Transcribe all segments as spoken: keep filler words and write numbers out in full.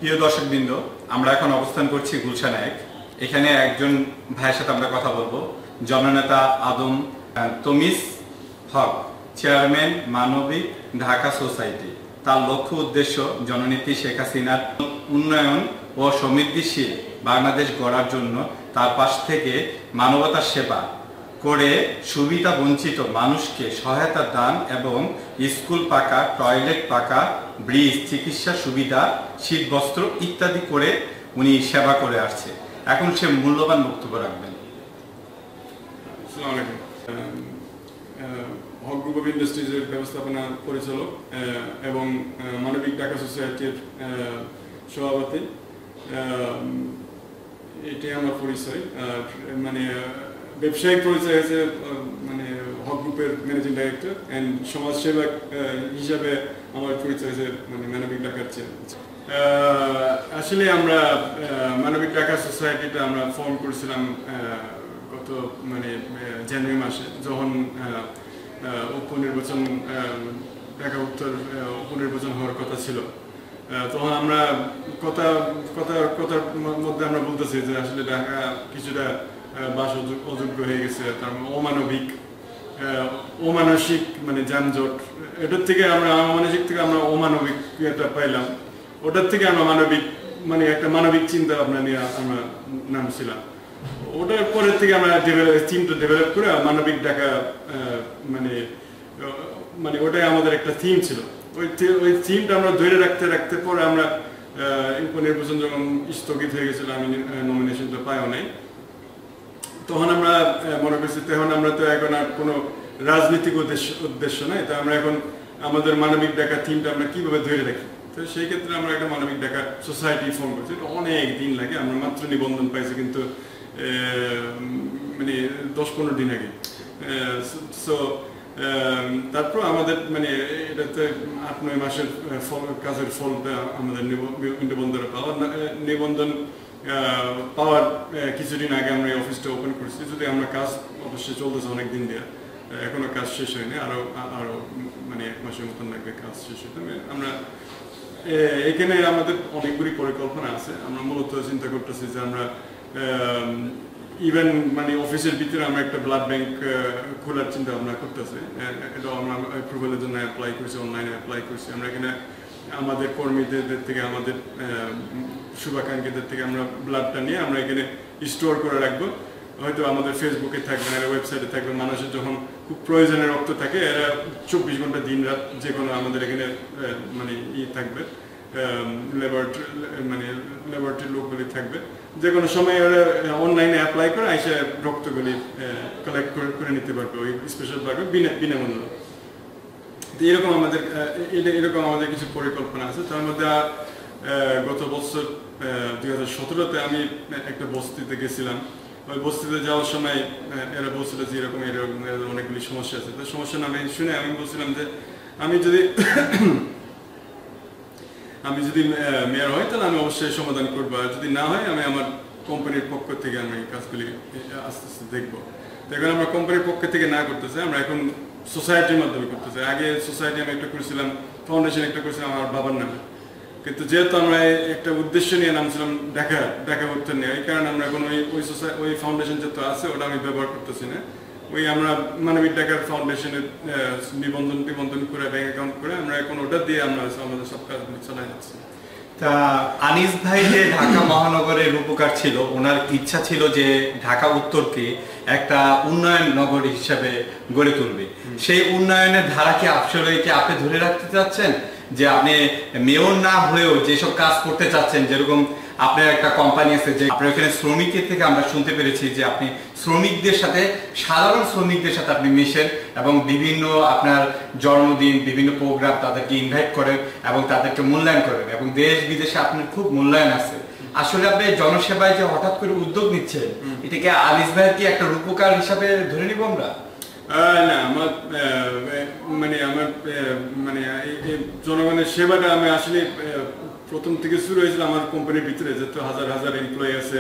প্রিয় দর্শকবৃন্দ, আমরা এখন অবস্থান করছি গুলশান এক। এখানে একজন ভাইয়ের সাথে আমরা কথা বলবো, জননেতা আদম তমিজ হক, চেয়ারম্যান মানবিক ঢাকা সোসাইটি। তার লক্ষ্য উদ্দেশ্য জননেত্রী শেখ হাসিনার উন্নয়ন ও সমৃদ্ধিশীল বাংলাদেশ গড়ার জন্য তার পাশ থেকে মানবতার সেবা করে সুবিধা বঞ্চিত মানুষকে সহায়তা দান এবং স্কুল পাকা, টয়লেট পাকা, ব্রিজ, চিকিৎসা সুবিধা, শীত বস্ত্র ইত্যাদি করে উনি সেবা করে আসছে। এখন সে মূল্যবান বক্তব্য রাখবেন। আসসালামু আলাইকুম। হক গ্রুপ অফ ইন্ডাস্ট্রিজের ব্যবস্থাপনা পরিচালক এবং মানবিক ঢাকা সোসাইটির সভাপতি, এটাই আমার পরিচয়। আর মানে ব্যবসায়িক পরিচয় হয়েছে মানে হক গ্রুপের ম্যানেজিং ডাইরেক্টর অ্যান্ড সমাজসেবক হিসাবে আমার পরিচয় হয়েছে মানে মানবিক ঢাকার চেয়ারম্যান। আসলে আমরা মানবিক ঢাকা সোসাইটিটা আমরা ফর্ম করেছিলাম গত মানে জানুয়ারি মাসে, যখন উপনির্বাচন ঢাকা উত্তর উপনির্বাচন হওয়ার কথা ছিল। তখন আমরা কথা কথা কথার মধ্যে আমরা বলতেছি যে আসলে ঢাকা কিছুটা বাস অযোগ্য হয়ে গেছে, তার অমানবিক অমানসিক মানে যানজট, এটার থেকে আমরা অমানসিক থেকে আমরা অমানবিক একটা পাইলাম, ওটার থেকে আমরা মানবিক মানে একটা মানবিক চিন্তা ভাবনা নিয়ে আমরা নামছিলাম। ওটার পরের থেকে আমরা থিমটা ডেভেলপ করে মানবিক ঢাকা মানে মানে ওটাই আমাদের একটা থিম ছিল। ওই ওই থিমটা আমরা ধরে রাখতে রাখতে পরে আমরা উপনির্বাচন যখন স্থগিত হয়ে গেছিল, আমি নমিনেশনটা পাইও নাই, তখন আমরা মনে করছি তখন আমরা তো এখন আর কোনো রাজনৈতিক উদ্দেশ্য উদ্দেশ্য নাই, তো আমরা এখন আমাদের মানবিক ঢাকা থিমটা আমরা কিভাবে ধরে রাখি। তো সেই ক্ষেত্রে আমরা একটা মানবিক ঢাকা সোসাইটি ফর্ম করছি। এটা অনেক দিন লাগে, আমরা মাত্র নিবন্ধন পাইছি কিন্তু মানে দশ পনেরো দিন আগে। সো তারপর আমাদের মানে এটাতে আট নয় মাসের ফল কাজের ফলটা আমাদের নিবন্ধন পাওয়া নিবন্ধন পাওয়ার কিছুদিন আগে আমরা এই অফিসটা ওপেন করছি। যদি আমরা কাজ অবশ্যই চলতেছে অনেক দিন দিয়ে, এখনো কাজ শেষ হয়নি, আরো আরো মানে এক মাসের মতন লাগবে কাজ শেষ হতে। আমরা এখানে আমাদের অনেকগুলি পরিকল্পনা আছে। আমরা মূলত চিন্তা করতেছি যে আমরা ইভেন মানে অফিসের ভিতরে আমরা একটা ব্লাড ব্যাংক খোলার চিন্তা ভাবনা করতেছি। এটাও আমরা অ্যাপ্রুভালের জন্য অ্যাপ্লাই করছি, অনলাইনে অ্যাপ্লাই করছি। আমরা এখানে আমাদের কর্মীদের থেকে, আমাদের শুভাকাঙ্ক্ষীদের থেকে আমরা ব্লাডটা নিয়ে আমরা এখানে স্টোর করে রাখবো। হয়তো আমাদের ফেসবুকে থাকবে, এরা ওয়েবসাইটে থাকবে। মানুষের যখন খুব প্রয়োজনের রক্ত থাকে, এরা চব্বিশ ঘন্টা দিন রাত যে কোনো আমাদের এখানে মানে ই থাকবে, ল্যাবরেটরি মানে ল্যাবরেটরির লোকগুলি থাকবে। যে কোনো সময় ওরা অনলাইনে অ্যাপ্লাই করে এসে রক্তগুলি কালেক্ট করে নিতে পারবে ওই স্পেশাল ব্লাডে বিনা বিনামূল্যে। তো এরকম আমাদের এরকম আমাদের কিছু পরিকল্পনা আছে। তার মধ্যে গত বছর দুই হাজার সতেরোতে আমি একটা বস্তিতে গেছিলাম। ওই বস্তিতে যাওয়ার সময় এরা বলছিল যে এরকম এরকম অনেকগুলি সমস্যা আছে। তো সমস্যা নামে শুনে আমি বলছিলাম যে আমি যদি আমি যদি মেয়র হয় তাহলে আমি অবশ্যই সমাধান করবো, আর যদি না হয় আমি আমার কোম্পানির পক্ষ থেকে আমি কাজগুলি আস্তে আস্তে দেখবো। তো এখন আমরা কোম্পানির পক্ষ থেকে না করতেছি, আমরা এখন সোসাইটির মাধ্যমে করতেছি। আগে সোসাইটি আমি একটা করেছিলাম, ফাউন্ডেশন একটা করেছিলাম আমার বাবার নামে, কিন্তু যেহেতু আমরা একটা উদ্দেশ্য নিয়ে নামছিলাম ঢাকা ঢাকা উত্তর নিয়ে, এই কারণে আমরা এখন ওই ওই সোসাই ওই ফাউন্ডেশন যেহেতু আছে ওটা আমি ব্যবহার করতেছি না। ওই আমরা মানবিক ঢাকার ফাউন্ডেশনের নিবন্ধন টিবন্ধন করে ব্যাংক অ্যাকাউন্ট করে আমরা এখন ওটা দিয়ে আমরা আমাদের সব কাজগুলি চালাই যাচ্ছি। তা আনিস ভাই যে ঢাকা মহানগরের রূপকার ছিল, ওনার ইচ্ছা ছিল যে ঢাকা উত্তরকে একটা উন্নয়ন নগর হিসেবে গড়ে তুলবে। সেই উন্নয়নের ধারা কি আসলে কি আপনি ধরে রাখতে চাচ্ছেন, যে আপনি মেয়র না হয়েও যেসব কাজ করতে চাচ্ছেন? যেরকম আপনার একটা কোম্পানি আছে, যে আপনার ওখানে শ্রমিকের থেকে আমরা শুনতে পেরেছি যে আপনি শ্রমিকদের সাথে, সাধারণ শ্রমিকদের সাথে আপনি মিশেন এবং বিভিন্ন আপনার জন্মদিন, বিভিন্ন প্রোগ্রাম তাদেরকে ইনভাইট করেন এবং তাদেরকে মূল্যায়ন করেন, এবং দেশ বিদেশে আপনার খুব মূল্যায়ন আছে। আসলে আপনি জনসেবায় যে হঠাৎ করে উদ্যোগ নিচ্ছেন, এটাকে আনিস ভাইয়ের কি একটা রূপকার হিসাবে ধরে নিব আমরা? না, আমার মানে আমার মানে জনগণের সেবাটা আমি আসলে প্রথম থেকে শুরু হয়েছিল আমার কোম্পানির ভিতরে, যেহেতু হাজার হাজার এমপ্লয়ি আছে,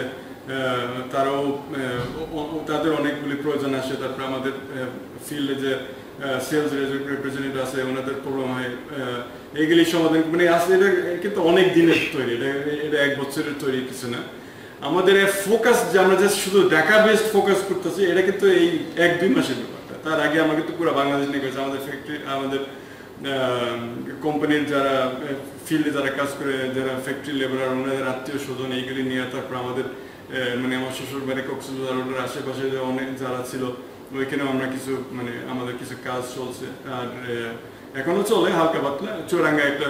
তারাও তাদের অনেকগুলি প্রয়োজন আসে। তারপরে আমাদের ফিল্ডে যে সেলস রিপ্রেজেন্টেটিভ আছে ওনাদের প্রবলেম হয়, এইগুলি সমাধান মানে আসলে এটা কিন্তু অনেক দিনের তৈরি, এটা এটা এক বছরের তৈরি কিছু না। আমাদের ফোকাস যে আমরা যে শুধু ঢাকা বেসড ফোকাস করতেছি এটা কিন্তু এই এক দুই মাসের ব্যাপারটা। তার আগে আমরা কিন্তু পুরো বাংলাদেশ নিয়ে গেছি। আমাদের ফ্যাক্টরি আমাদের কোম্পানির যারা ফিল্ডে যারা কাজ করে, যারা ফ্যাক্টরি লেবার, ওনাদের আত্মীয় স্বজন এইগুলি নিয়ে, তারপর আমাদের মানে আমার শ্বশুর বাড়ি কক্সবাজার ওটার আশেপাশে যে অনেক যারা ছিল ওইখানেও আমরা কিছু মানে আমাদের কিছু কাজ চলছে। আর এখনো চলে হালকা পাতলা। চুরাঙ্গা একটা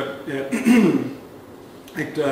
একটা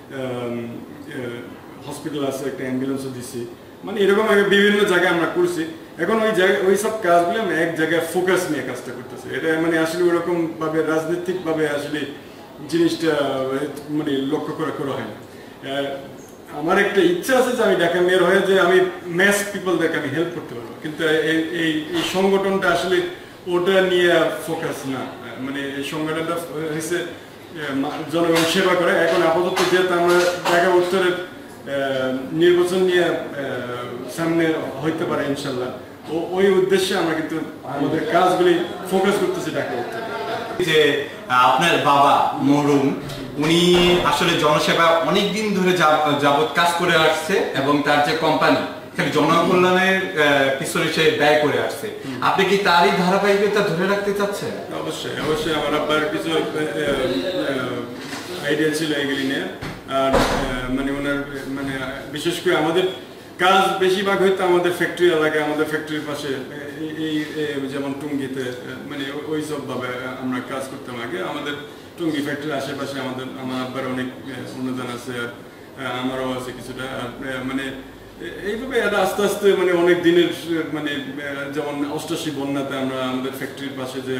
হসপিটাল আছে, একটা অ্যাম্বুলেন্সও দিছি, মানে এরকম বিভিন্ন জায়গায় আমরা করছি। এখন ওই জায়গায় ওই সব কাজগুলো আমরা এক জায়গায় ফোকাস নিয়ে কাজটা করতেছি। এটা মানে আসলে ওরকম ভাবে রাজনৈতিক ভাবে আসলে জিনিসটা মানে লক্ষ্য করা করা হয় না। আমার একটা ইচ্ছা আছে যে আমি ঢাকা মেয়র হয়ে যে আমি ম্যাস পিপলদেরকে আমি হেল্প করতে পারবো, কিন্তু এই এই সংগঠনটা আসলে ওটা নিয়ে ফোকাস না। মানে এই সংগঠনটা হয়েছে জনগণ সেবা করে। এখন আপাতত যেহেতু আমরা ঢাকা উত্তরের নির্বাচন নিয়ে সামনে হইতে পারে ইনশাল্লাহ, ও ওই উদ্দেশ্যে আমরা কিন্তু আমাদের কাজগুলি ফোকাস করতেছি ঢাকা উত্তরে। যে আপনার বাবা মরহুম উনি আসলে জনসেবা অনেক দিন ধরে যাবত কাজ করে আসছে এবং তার যে কোম্পানি জনকল্যাণের পিছনে সে ব্যয় করে আসছে, আপনি কি তারই ধারাবাহিকতা ধরে রাখতে চাচ্ছেন? অবশ্যই অবশ্যই আমার আব্বার কিছু আইডিয়া ছিল এগুলি নিয়ে। আর মানে ওনার মানে বিশেষ করে আমাদের কাজ বেশিরভাগ হয়তো আমাদের ফ্যাক্টরি এলাকায়, আমাদের ফ্যাক্টরির পাশে এই যেমন টুঙ্গিতে মানে ওই সব ভাবে আমরা কাজ করতাম আগে। আমাদের টুঙ্গি ফ্যাক্টরির আশেপাশে আমাদের আমার আব্বার অনেক অনুদান আছে, আমারও আছে কিছুটা। মানে এইভাবে এটা আস্তে আস্তে মানে অনেক দিনের মানে যেমন অষ্টাশি বন্যাতে আমরা আমাদের ফ্যাক্টরির পাশে যে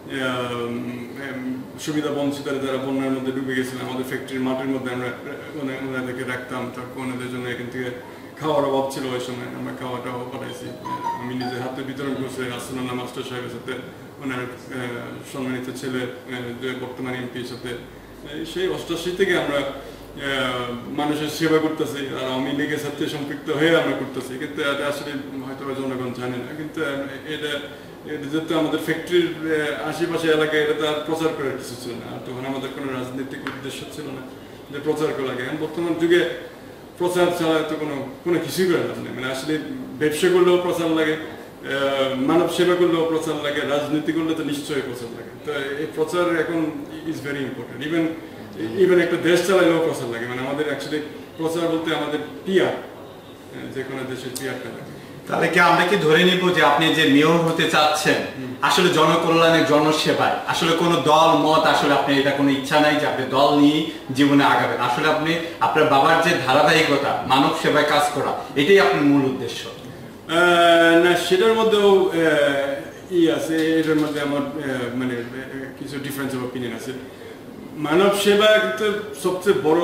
সুবিধা বঞ্চিত যারা বন্যার মধ্যে ডুবে গেছিলাম, আমাদের ফ্যাক্টরির মাটির মধ্যে আমরা ওনাদেরকে রাখতাম। তারপর ওনাদের জন্য এখান থেকে খাওয়ার অভাব ছিল ওই সময়, আমরা খাওয়াটাও পাঠাইছি। আমি নিজের হাতে বিতরণ করছি রাসুল্লাহ মাস্টার সাহেবের সাথে, ওনার সম্মানিত ছেলে বর্তমান এমপির সাথে। সেই অষ্টাশি থেকে আমরা মানুষের সেবা করতেছি, আর আওয়ামী লীগের সাথে সম্পৃক্ত হয়ে আমরা করতেছি। কিন্তু এটা আসলে হয়তো জনগণ জানে না। কিন্তু এটা যেহেতু আমাদের ফ্যাক্টরির আশেপাশে এলাকায় এটা তার প্রচার করার কিছু ছিল না, আর তখন আমাদের কোনো রাজনৈতিক উদ্দেশ্য ছিল না যে প্রচার করা লাগে। বর্তমান যুগে প্রচার ছাড়া তো কোনো কোনো কিছুই করে লাভ নেই। মানে আসলে ব্যবসা করলেও প্রচার লাগে, মানব সেবা করলেও প্রচার লাগে, রাজনীতি করলে তো নিশ্চয়ই প্রচার লাগে। তো এই প্রচার এখন is very important. Even even একটা দেশ চালাইলেও প্রচার লাগে। মানে আমাদের অ্যাকচুয়ালি প্রচার বলতে আমাদের পিয়ার, যে কোনো দেশের পিয়ারটা লাগে। তাহলে কি আমরা কি ধরে নিব যে আপনি যে মেয়র হতে চাচ্ছেন আসলে জনকল্যাণের জনসেবায়, আসলে কোনো দল মত আসলে আপনি এটা কোনো ইচ্ছা নাই যে আপনি দল নিয়ে জীবনে আগাবেন, আসলে আপনি আপনার বাবার যে ধারাবাহিকতা মানব সেবায় কাজ করা এটাই আপনার মূল উদ্দেশ্য? না, সেটার মধ্যেও ই আছে, এটার মধ্যে আমার মানে কিছু ডিফারেন্স অফ অপিনিয়ন আছে। মানব সেবা কিন্তু সবচেয়ে বড়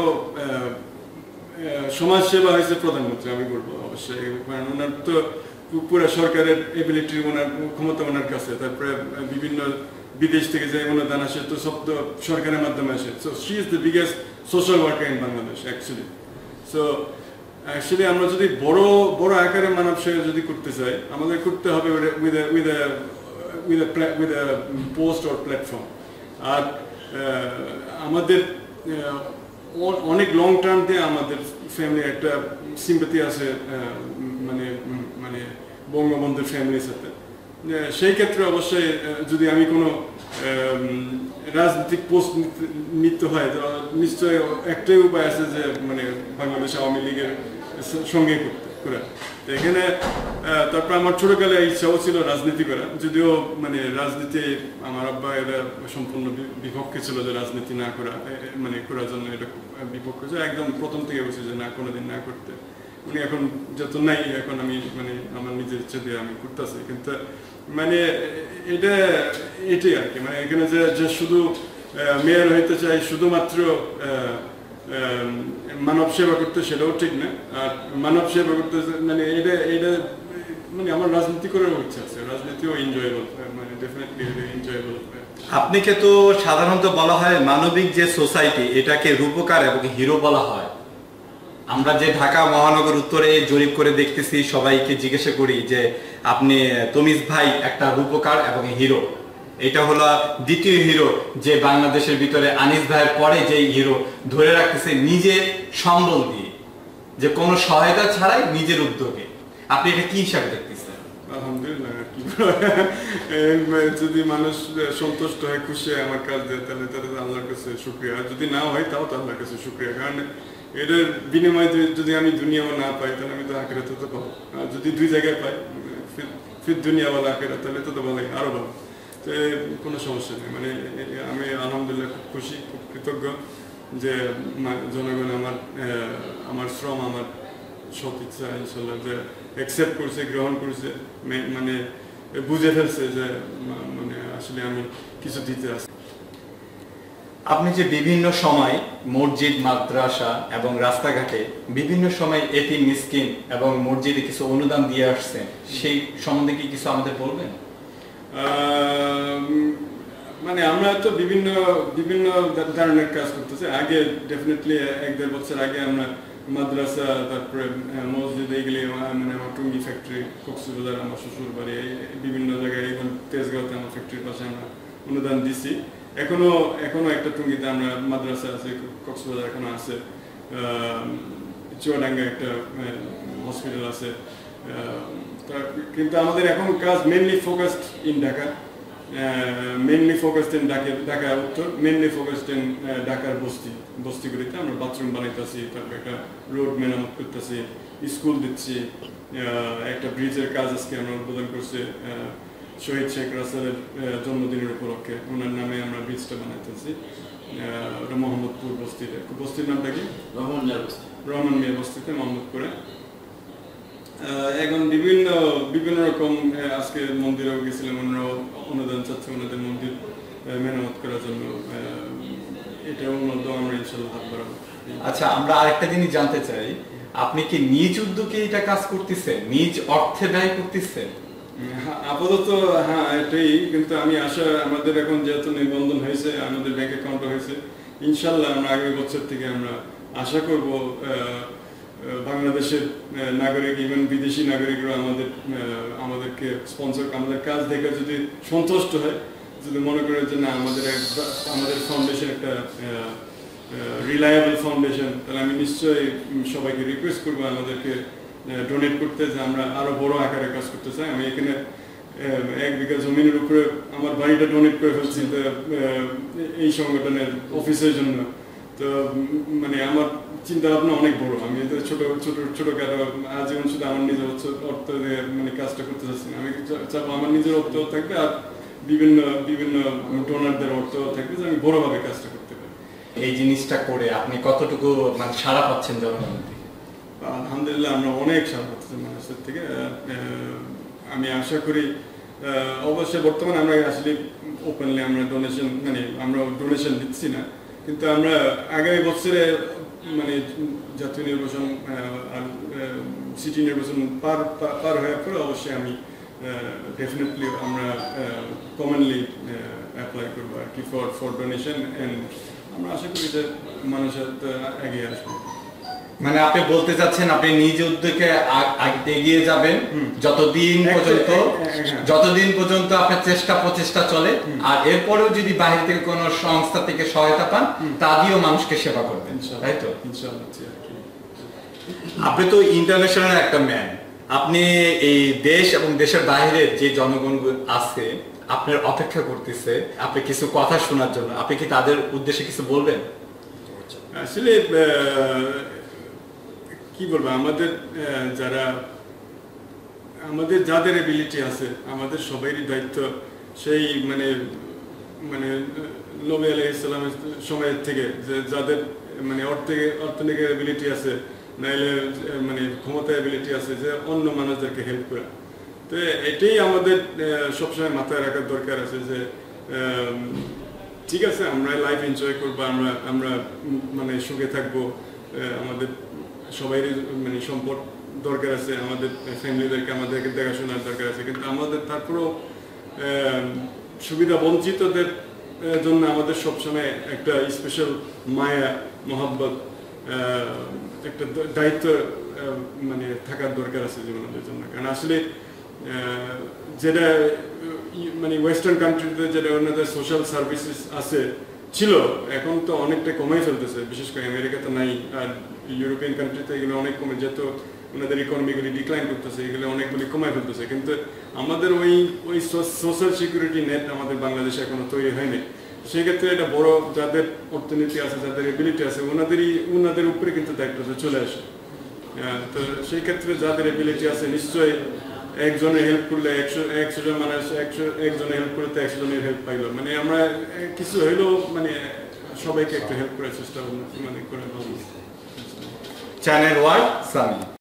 সমাজ সেবা হয়েছে প্রধানমন্ত্রী, আমি বলবো অবশ্যই। কারণ ওনার তো পুরো সরকারের এবিলিটি, ওনার ক্ষমতা ওনার কাছে। তারপরে বিভিন্ন বিদেশ থেকে যে অনুদান আসে তো সব তো সরকারের মাধ্যমে আসে। So she is the biggest social worker in Bangladesh actually. So actually আমরা যদি বড় বড় আকারে মানব সেবা যদি করতে চাই, আমাদের করতে হবে with with with with post or platform. আর আমাদের অনেক লং টার্ম দিয়ে আমাদের ফ্যামিলি একটা সিম্পাথি আছে মানে মানে বঙ্গবন্ধুর ফ্যামিলির সাথে। সেই ক্ষেত্রে অবশ্যই যদি আমি কোনো রাজনৈতিক পোস্ট নিতে হয় তো নিশ্চয়ই একটাই উপায় আছে যে মানে বাংলাদেশ আওয়ামী লীগের সঙ্গে করতে করা। তো এখানে তারপর আমার ছোটকালে ইচ্ছাও ছিল রাজনীতি করা, যদিও মানে রাজনীতি আমার আব্বা এটা সম্পূর্ণ বিপক্ষে ছিল যে রাজনীতি না করা, মানে করার জন্য এটা বিপক্ষ ছিল একদম প্রথম থেকে বলছি যে না, কোনোদিন না করতে। উনি এখন যত নাই, এখন আমি মানে আমার নিজের ইচ্ছে দিয়ে আমি করতেছি। কিন্তু মানে এটা এটাই আর কি, মানে এখানে যে যে শুধু মেয়র হইতে চাই শুধুমাত্র মানব সেবা করতে, সেটাও ঠিক না। আর মানব সেবা করতে মানে এটা এটা মানে আমার রাজনীতি করার ইচ্ছা আছে, রাজনীতিও এনজয়েবল, মানে ডেফিনেটলি এনজয়েবল। আপনাকে তো সাধারণত বলা হয় মানবিক যে সোসাইটি এটাকে রূপকার এবং হিরো বলা হয়, আমরা যে ঢাকা মহানগর উত্তরে জরিপ করে দেখতেছি, সবাইকে জিজ্ঞাসা করি যে আপনি তমিজ ভাই একটা রূপকার এবং হিরো, এটা হলো দ্বিতীয় হিরো যে বাংলাদেশের ভিতরে আনিস ভাইয়ের পরে যে হিরো ধরে রাখতেছে নিজের সম্বল দিয়ে, যে কোনো সহায়তা ছাড়াই নিজের উদ্যোগে। আপনি এটা কি হিসাবে দেখতেছেন? আলহামদুলিল্লাহ, কি যদি মানুষ সন্তুষ্ট হয়, খুশি হয় আমার কাজ দেয়, তাহলে তাদের আল্লাহর কাছে শুকরিয়া। যদি না হয় তাও তো আল্লাহর কাছে শুকরিয়া, কারণ এটার বিনিময়ে যদি আমি দুনিয়াও না পাই তাহলে আমি তো আখিরাতে তো পাবো। আর যদি দুই জায়গায় পাই, ফির দুনিয়া বলা আখিরাত, তাহলে তো তো ভালোই, আরো ভালো। তো কোনো সমস্যা নেই, মানে আমি আলহামদুলিল্লাহ খুব খুশি, খুব কৃতজ্ঞ যে জনগণ আমার আমার শ্রম, আমার সৎ ইচ্ছা ইনশাল্লাহ যে অ্যাকসেপ্ট করছে, গ্রহণ করছে, মানে বুঝে ফেলছে যে মানে আসলে আমি কিছু দিতে আসি। আপনি যে বিভিন্ন সময় মসজিদ, মাদ্রাসা এবং রাস্তাঘাটে বিভিন্ন সময় এতিম, মিসকিন এবং মসজিদে কিছু অনুদান দিয়ে আসছেন, সেই সম্বন্ধে কি কিছু আমাদের বলবেন? মানে আমরা তো বিভিন্ন বিভিন্ন ধরনের কাজ করতেছি। আগে ডেফিনেটলি এক দেড় বছর আগে আমরা মাদ্রাসা, তারপরে মসজিদ, এইগুলি মানে আমার টুঙ্গি ফ্যাক্টরি, কক্সবাজার আমার শ্বশুর বাড়ি, বিভিন্ন জায়গায়, এবং তেজগাঁওতে আমার ফ্যাক্টরির পাশে আমরা অনুদান দিচ্ছি। এখনো এখনো একটা টুঙ্গিতে আমরা মাদ্রাসা আছে, কক্সবাজার এখনো আছে, চুয়াডাঙ্গা একটা হসপিটাল আছে। কিন্তু আমাদের এখন কাজ mainly focused in Dhaka, mainly focused in Dhaka Dhaka উত্তর, মেনলি ফোকাসড ইন ঢাকার বস্তি বস্তিগুলিতে আমরা বাথরুম বানাইতেছি, তারপর একটা রোড মেরামত করতেছি, স্কুল দিচ্ছি, একটা ব্রিজের কাজ আজকে আমরা উদ্বোধন করছি শহীদ শেখ রাসেলের জন্মদিনের উপলক্ষে, ওনার নামে আমরা ব্রিজটা বানাইতেছি মোহাম্মদপুর বস্তিতে। বস্তির নামটা কি? রহমান মিয়া বস্তি। রহমান মিয়া বস্তিতে মোহাম্মদপুরে। এখন বিভিন্ন বিভিন্ন রকম, আজকে মন্দিরেও গেছিলাম, ওনারাও অনুদান চাচ্ছে ওনাদের মন্দির মেরামত করার জন্য, এটাও উন্নত আমরা ইনশাল্লাহ হাত বাড়াবো। আচ্ছা, আমরা আরেকটা জিনিস জানতে চাই, আপনি কি নিজ উদ্যোগে এটা কাজ করতেছেন, নিজ অর্থে ব্যয় করতেছেন? আপাতত হ্যাঁ এটাই, কিন্তু আমি আশা, আমাদের এখন যেহেতু নিবন্ধন হয়েছে, আমাদের ব্যাংক অ্যাকাউন্ট হয়েছে, ইনশাল্লাহ আমরা আগামী বছর থেকে আমরা আশা করব বাংলাদেশের নাগরিক, ইভেন বিদেশি নাগরিকরা আমাদের আমাদেরকে স্পন্সর, আমাদের কাজ দেখে যদি সন্তুষ্ট হয়, যদি মনে করে যে না আমাদের আমাদের ফাউন্ডেশন একটা রিলায়েবল ফাউন্ডেশন, তাহলে আমি নিশ্চয়ই সবাইকে রিকোয়েস্ট করবো আমাদেরকে ডোনেট করতে, যে আমরা আরো বড় আকারে কাজ করতে চাই। আমি এখানে এক বিঘা জমিনের উপরে আমার বাড়িটা ডোনেট করে ফেলছি এই সংগঠনের অফিসের জন্য। তো মানে আমার চিন্তা ভাবনা অনেক বড়, আমি ছোট ছোট ছোটখাটো আজীবন শুধু আমার নিজের অর্থ দিয়ে মানে কাজটা করতে চাচ্ছি না, আমি চাবো আমার নিজের অর্থ থাকবে আর বিভিন্ন বিভিন্ন ডোনারদের অর্থ থাকবে, যে আমি বড়ভাবে কাজটা করতে পারি। এই জিনিসটা করে আপনি কতটুকু মানে সাড়া পাচ্ছেন জনগণ থেকে? আলহামদুলিল্লাহ, আমরা অনেক সাড়া পাচ্ছি মানুষের থেকে। আমি আশা করি, অবশ্যই বর্তমানে আমরা আসলে ওপেনলি আমরা ডোনেশন, মানে আমরা ডোনেশন দিচ্ছি না, কিন্তু আমরা আগামী বছরে মানে জাতীয় নির্বাচন আর সিটি নির্বাচন পার পার হওয়ার পরে অবশ্যই আমি ডেফিনেটলি আমরা কমনলি অ্যাপ্লাই করবো আর কি ফর ফর ডোনেশন, অ্যান্ড আমরা আশা করি যে মানুষের এগিয়ে আসবে। মানে আপনি বলতে চাচ্ছেন আপনি নিজ উদ্যোগে এগিয়ে যাবেন যতদিন পর্যন্ত যতদিন পর্যন্ত আপনার চেষ্টা প্রচেষ্টা চলে, আর এরপরেও যদি বাইরে থেকে কোনো সংস্থা থেকে সহায়তা পান তা দিয়েও মানুষকে সেবা করবেন, তাই তো? আপনি তো ইন্টারন্যাশনাল একটা ম্যান, আপনি এই দেশ এবং দেশের বাইরের যে জনগণ আছে আপনার অপেক্ষা করতেছে আপনি কিছু কথা শোনার জন্য, আপনি কি তাদের উদ্দেশ্যে কিছু বলবেন? আসলে কি বলবো, আমাদের যারা আমাদের যাদের এবিলিটি আছে, আমাদের সবারই দায়িত্ব সেই মানে মানে নবী আলাইহিস সালামের সময়ের থেকে, যে যাদের মানে অর্থে অর্থনৈতিক এবিলিটি আছে, নাইলে মানে ক্ষমতা এবিলিটি আছে, যে অন্য মানুষদেরকে হেল্প করা। তো এটাই আমাদের সবসময় মাথায় রাখার দরকার আছে, যে ঠিক আছে আমরা লাইফ এনজয় করবো, আমরা আমরা মানে সুখে থাকবো, আমাদের সবাইরই মানে সম্পদ দরকার আছে, আমাদের ফ্যামিলিদেরকে আমাদেরকে দেখাশোনার দরকার আছে, কিন্তু আমাদের তারপরেও সুবিধা বঞ্চিতদের জন্য আমাদের সবসময় একটা স্পেশাল মায়া, মহব্বত একটা দায়িত্ব মানে থাকার দরকার আছে জীবনের জন্য। কারণ আসলে যেটা মানে ওয়েস্টার্ন কান্ট্রিতে যেটা ওনাদের সোশ্যাল সার্ভিসেস আছে ছিল, এখন তো অনেকটা কমাই ফেলতেছে, বিশেষ করে আমেরিকাতে নাই, আর ইউরোপিয়ান কান্ট্রিতে এগুলো অনেক কমে যেত, ওনাদের ইকোনমিগুলি ডিক্লাইন করতেছে, এগুলো অনেকগুলি কমাই ফেলতেছে। কিন্তু আমাদের ওই ওই সোশ্যাল সিকিউরিটি নেট আমাদের বাংলাদেশে এখনো তৈরি হয়নি। সেক্ষেত্রে এটা বড় যাদের অর্থনীতি আছে, যাদের এবিলিটি আছে, ওনাদেরই ওনাদের উপরে কিন্তু দায়িত্বটা চলে আসে। তো সেই ক্ষেত্রে যাদের এবিলিটি আছে নিশ্চয়ই একজনের হেল্প করলে একশো একশো জন মানুষ একশো একজনের হেল্প করলে তো একশো জনের হেল্প পাইলো, মানে আমরা কিছু হইলেও মানে সবাইকে একটু হেল্প করার চেষ্টা মানে করে ভালো। Channel one Sami.